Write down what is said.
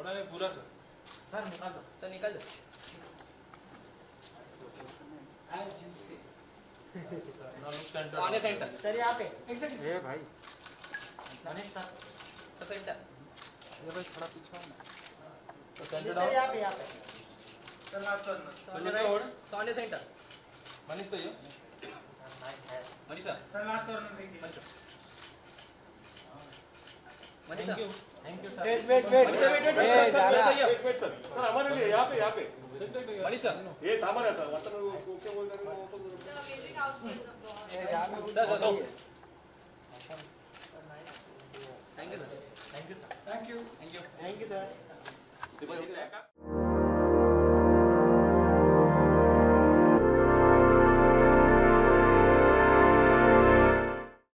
थोड़ा नहीं पूरा सर निकाल दो, सर निकाल दो। As you say. आने सेंटर। सर यहाँ पे। एक सेकंड। ये भाई। Ganesh sir, sir centre. ये भाई थोड़ा पीछे हो ना। तो सेंटर सर डाउन। यहाँ पे, यहाँ पे। Sir last turn. आने राइट, आने सेंटर। मनीष सही है। मनीषा, सर लास्ट टर्न देखिए। Manisha, thank you sir. Wait. Manisha wait sir सही है। वेट सर हमारे लिए यहाँ पे मनीषा, ये थामा रहता है मतलब ओके बोल रहे हो तो sir thank you sir. Thank you. Thank you. Thank you, sir.